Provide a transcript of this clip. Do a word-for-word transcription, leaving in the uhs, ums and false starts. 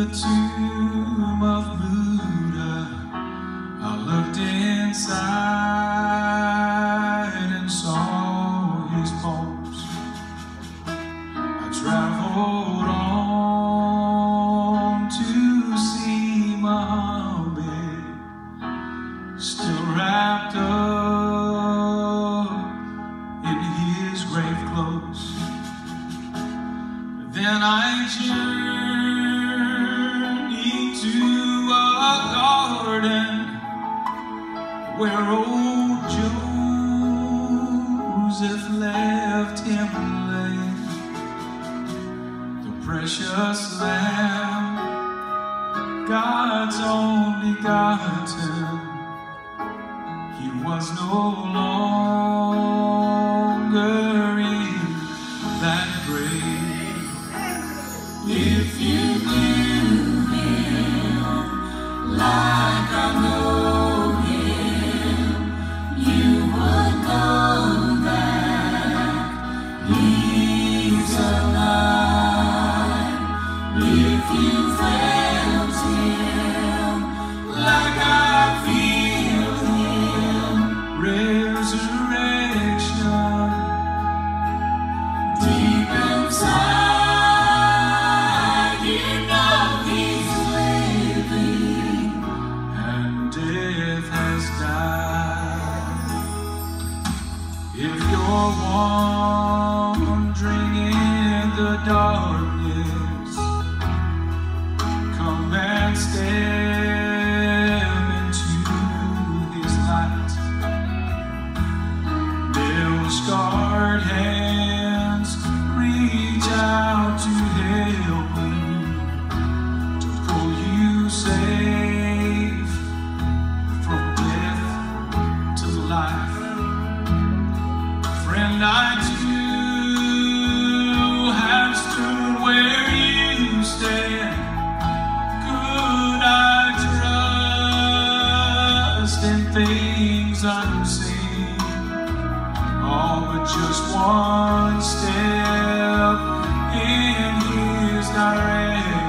the tomb of Buddha, I looked inside and saw his bones. I traveled on to see Muhammad, still wrapped up in his grave clothes. Then I journeyed to a garden where old Joseph left him laid, the precious lamb, God's only begotten. He was no longer in that grave. If you knew him like I know him, you would know that he's alive. If you felt him like I feel him, resurrection deep inside. If you're wandering in the darkness, come and step into his light. Nail-scarred hands reach out to help you, to pull you safe from death to life. Friend, I too have stood where you stand. Could I trust in things unseen? All but just one step in his direction.